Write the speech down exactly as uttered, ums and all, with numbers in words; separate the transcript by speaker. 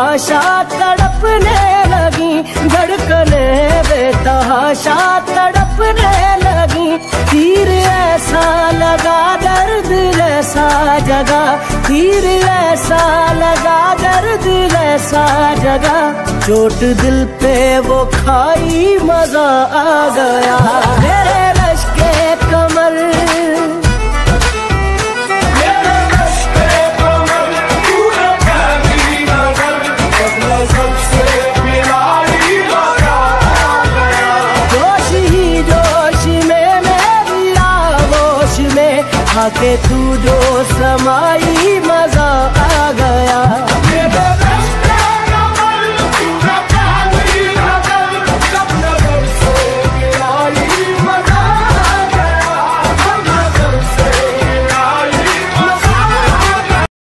Speaker 1: बेतहाशा तड़पने लगी, धड़कने बेतहाशा तड़पने लगी। तीर ऐसा लगा दर्द ऐसा जगा, तीर ऐसा लगा दर्द ऐसा जगा। चोट दिल पे वो खाई मजा आ गया। मेरे लश्के कमर आके तू जो समाई